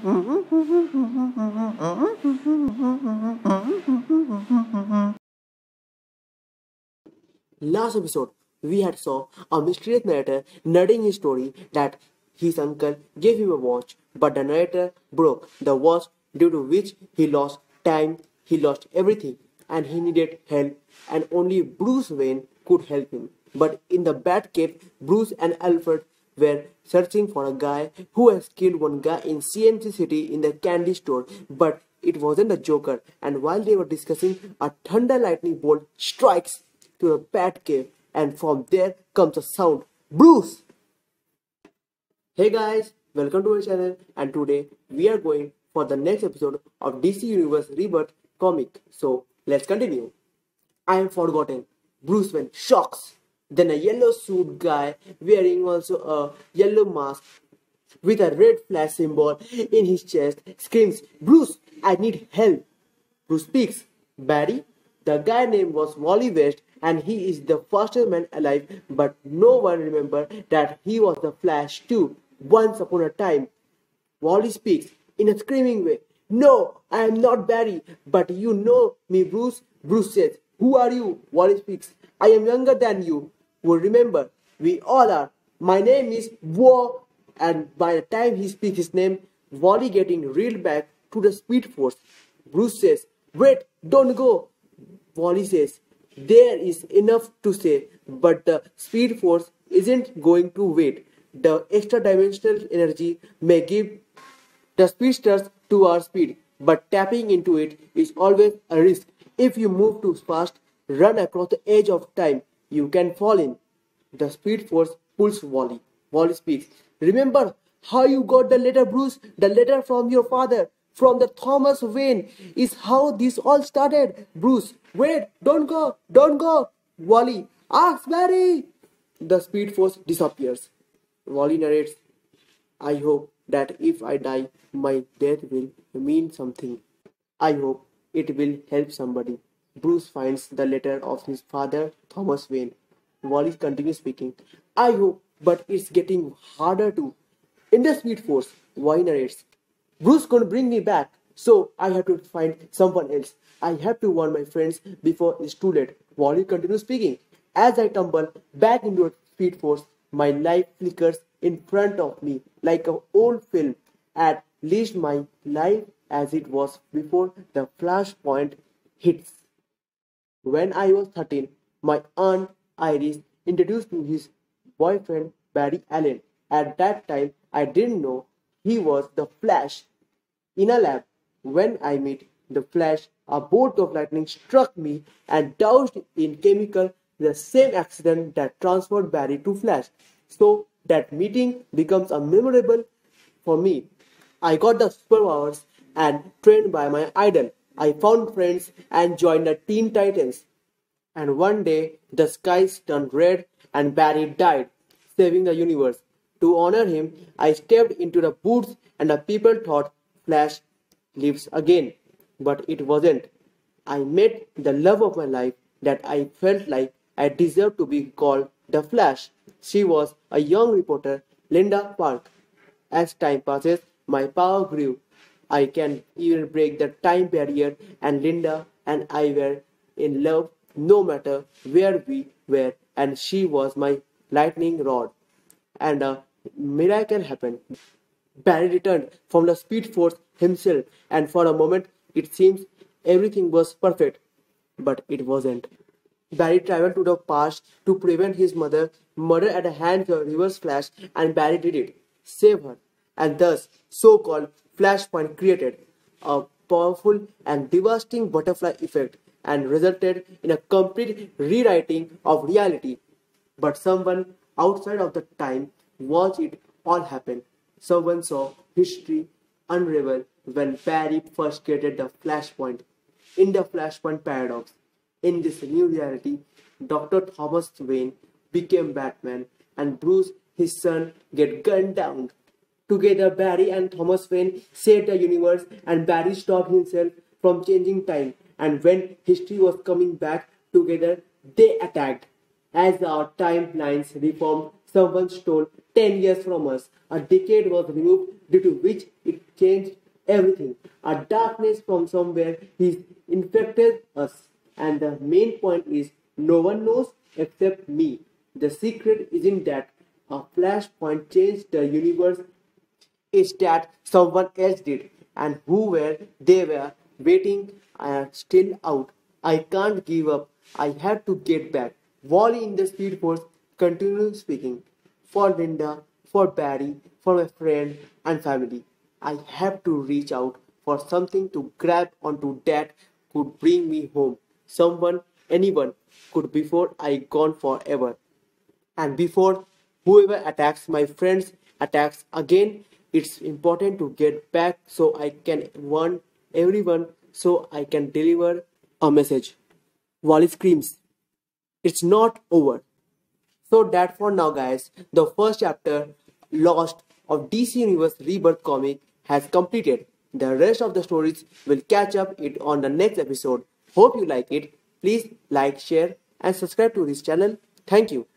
Last episode, we had saw a mysterious narrator narrating his story that his uncle gave him a watch, but the narrator broke the watch due to which he lost time, he lost everything, and he needed help, and only Bruce Wayne could help him. But in the Batcave, Bruce and Alfred were searching for a guy who has killed one guy in CNC City in the candy store, but it wasn't the Joker. And while they were discussing, a thunder lightning bolt strikes to the Batcave, and from there comes a sound. Bruce! Hey guys, welcome to our channel, and today we are going for the next episode of DC Universe Rebirth Comic. So let's continue. I am forgotten. Bruce Wayne shocks. Then a yellow suit guy wearing also a yellow mask with a red flash symbol in his chest screams, "Bruce, I need help." Bruce speaks, "Barry?" The guy name was Wally West, and he is the fastest man alive, but no one remembered that he was the Flash too, once upon a time. Wally speaks in a screaming way, "No, I am not Barry, but you know me, Bruce." Bruce says, "Who are you?" Wally speaks, "I am younger than you. Well, remember, we all are. My name is War." And by the time he speaks his name, Wally getting reeled back to the Speed Force. Bruce says, "Wait, don't go." Wally says, "There is enough to say, but the Speed Force isn't going to wait. The extra dimensional energy may give the speedsters to our speed, but tapping into it is always a risk. If you move too fast, run across the edge of time, you can fall in." The Speed Force pulls Wally. Wally speaks, "Remember how you got the letter, Bruce? The letter from your father, from the Thomas Wayne, is how this all started." Bruce, "Wait, don't go, don't go." Wally, "Ask Barry." The Speed Force disappears. Wally narrates, "I hope that if I die, my death will mean something. I hope it will help somebody." Bruce finds the letter of his father, Thomas Wayne. Wally continues speaking, "I hope, but it's getting harder to." In the Speed Force, Wally narrates, "Bruce couldn't bring me back, so I have to find someone else. I have to warn my friends before it's too late." Wally continues speaking, "As I tumble back into a Speed Force, my life flickers in front of me like an old film. At least my life as it was before the flashpoint hits. When I was 13, my aunt Iris introduced me to his boyfriend Barry Allen. At that time, I didn't know he was the Flash. In a lab, when I met the Flash, a bolt of lightning struck me and doused in chemical, the same accident that transferred Barry to Flash. So that meeting becomes a memorable for me. I got the superpowers and trained by my idol. I found friends and joined the Teen Titans. And one day, the skies turned red and Barry died, saving the universe. To honor him, I stepped into the booths and the people thought Flash lives again. But it wasn't. I met the love of my life that I felt like I deserved to be called the Flash. She was a young reporter, Linda Park. As time passes, my power grew. I can even break the time barrier, and Linda and I were in love no matter where we were, and she was my lightning rod. And a miracle happened. Barry returned from the Speed Force himself, and for a moment it seems everything was perfect. But it wasn't. Barry traveled to the past to prevent his mother murder at the hands of Reverse Flash, and Barry did it. Save her. And thus, so-called Flashpoint created a powerful and devastating butterfly effect and resulted in a complete rewriting of reality. But someone outside of the time watched it all happen. Someone saw history unravel when Barry first created the Flashpoint. In the Flashpoint paradox, in this new reality, Dr. Thomas Wayne became Batman, and Bruce, his son, get gunned down. Together, Barry and Thomas Wayne saved the universe, and Barry stopped himself from changing time. And when history was coming back together, they attacked. As our timelines reformed, Someone stole 10 years from us. A decade was removed due to which it changed everything. A darkness from somewhere is infected us. And the main point is no one knows except me. The secret isn't that a flashpoint changed the universe, is that someone else did, and who were they were waiting and still out. I can't give up. I have to get back. Wally in the Speed Force continued speaking. For Linda, for Barry, for my friend and family. I have to reach out for something to grab onto that could bring me home. Someone, anyone, could before I gone forever. And before whoever attacks my friends attacks again, it's important to get back so I can warn everyone so I can deliver a message. Wally screams, it's not over. So that for now guys, the first chapter Lost of DC Universe Rebirth Comic has completed. The rest of the stories will catch up it on the next episode. Hope you like it. Please like, share and subscribe to this channel. Thank you.